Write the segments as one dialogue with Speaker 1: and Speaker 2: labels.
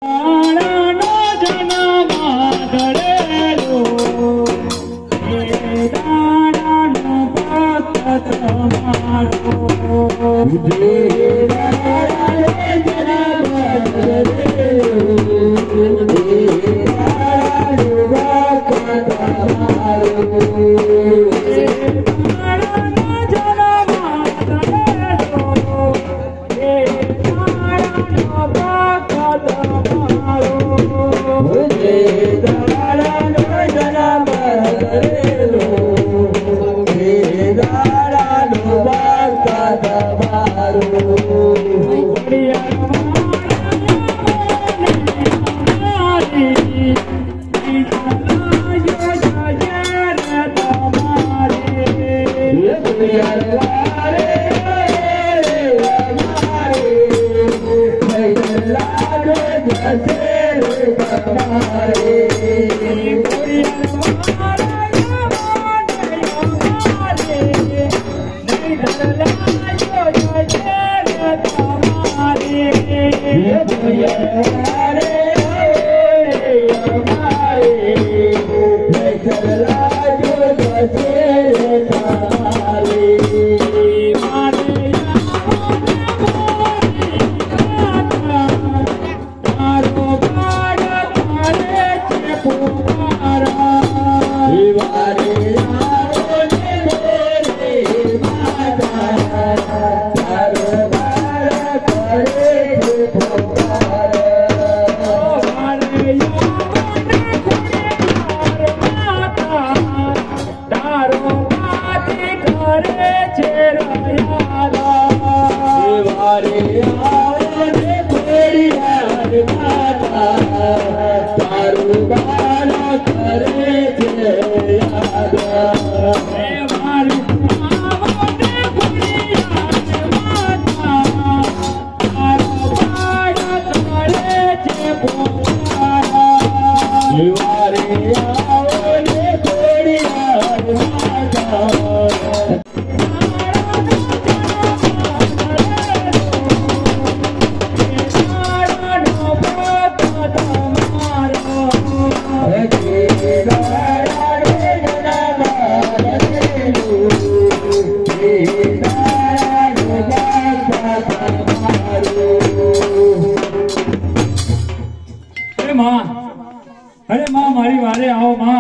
Speaker 1: अरे माँ मारी वारे आओ माँ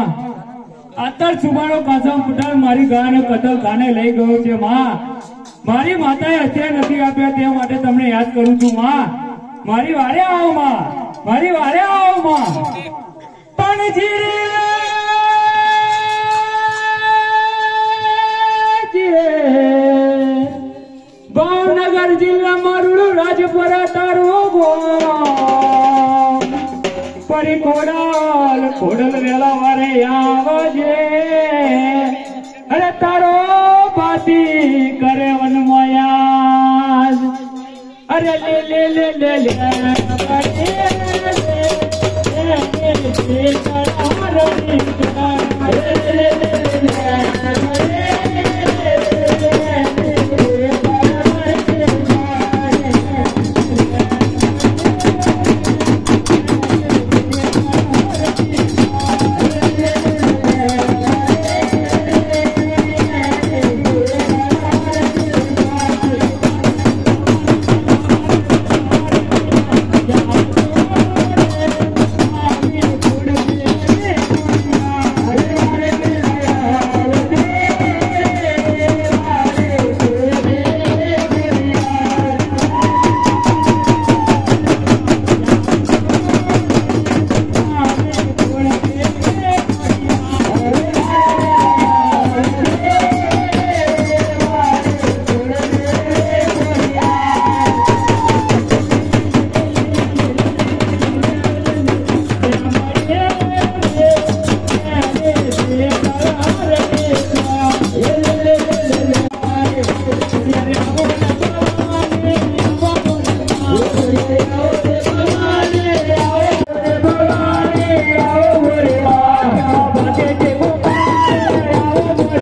Speaker 1: अतर सुबारो कासम पुटार मारी गाने कतल खाने लई गयो छे माँ मारी माताए हत्या नथी आप्या ते माटे तमने याद करूं छुं माँ मारी वारे आओ माँ मारी वारे आओ माँ पण जीरे भावनगर जिल्ला मारुडू राजपुरा तारो गो परी कोडल वेला वारे आवजे अरे तारो बाती करे वनमयाज अरे ले ले ले ले ले